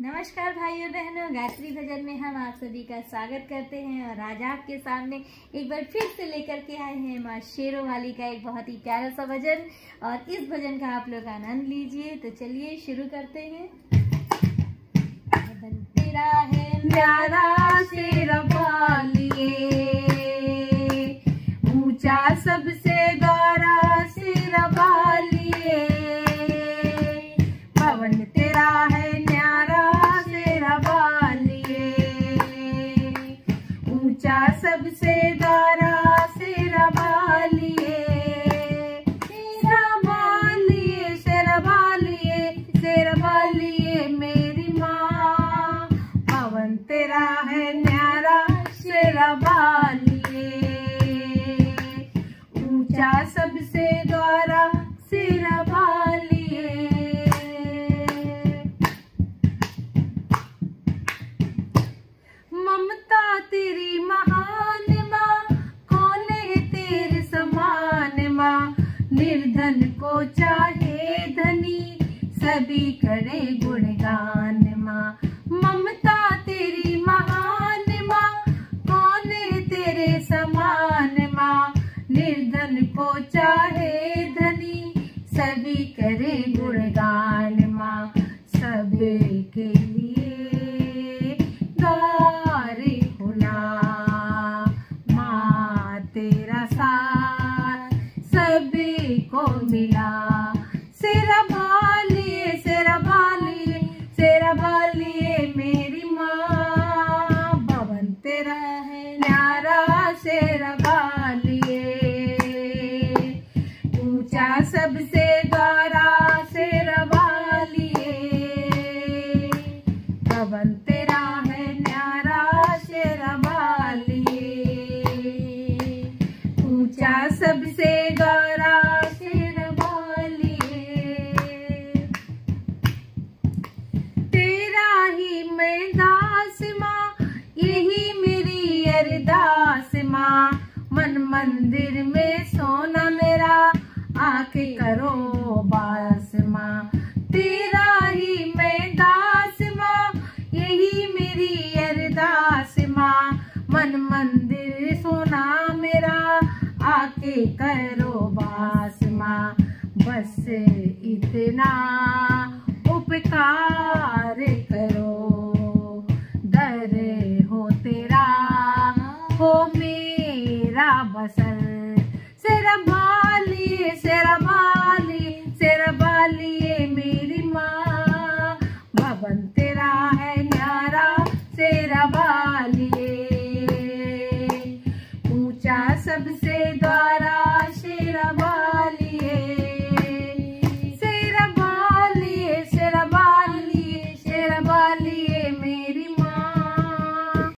नमस्कार भाइयों बहनों, गायत्री भजन में हम आप सभी का स्वागत करते हैं। और आज आपके सामने एक बार फिर से लेकर के आए हैं माँ शेरों वाली का एक बहुत ही प्यारा सा भजन। और इस भजन का आप लोग आनंद लीजिए। तो चलिए शुरू करते हैं। भजन तेरा है न्यारा शेर वालिए, ऊंचा सबसे गौरा शेर वालिए। पवन तेरा है न्यारा शेर वालिए, ऊंचा सबसे गौरा शेर वालिए। शेर वालिए, शेर वालिए, शेर वालिए मेरी माँ। पवन तेरा है न्यारा शेर वालिए, ऊंचा सबसे गौरा शेर वालिए। ममता तेरी महान माँ, कौन है तेरे समान माँ। निर्धन को चाहे धनी, सभी करे गुणगान माँ। ममता तेरी महान माँ, कौन है तेरे समान माँ। निर्धन को चाहे धनी, सभी करे गुणगान माँ। सबके लिए द्वार खुला, माँ तेरा साथ सभी को मिला। शेरा वालिए, शेरा वालिए, शेरा वालिए मेरी माँ। भवन तेरा है न्यारा शेर वालिए, ऊंचा सबसे गौरा शेर वालिए। भवन तेरा है न्यारा शेर वालिए, ऊंचा सबसे गौरा शेर वालिए। तेरा ही मैं दास माँ, यही मेरी अरदास माँ। मन मंदिर में सोना मेरा, आके करो बास माँ। तेरा ही मैं दास माँ, यही मेरी अरदास माँ। मन मंदिर सोना मेरा, आके करो बास माँ। बस इतना उपकार करो, दर हो तेरा हो मेरा बसर। शेरा वालिए, शेरा वालिए, शेरा वालिए मेरी माँ। भवन तेरा है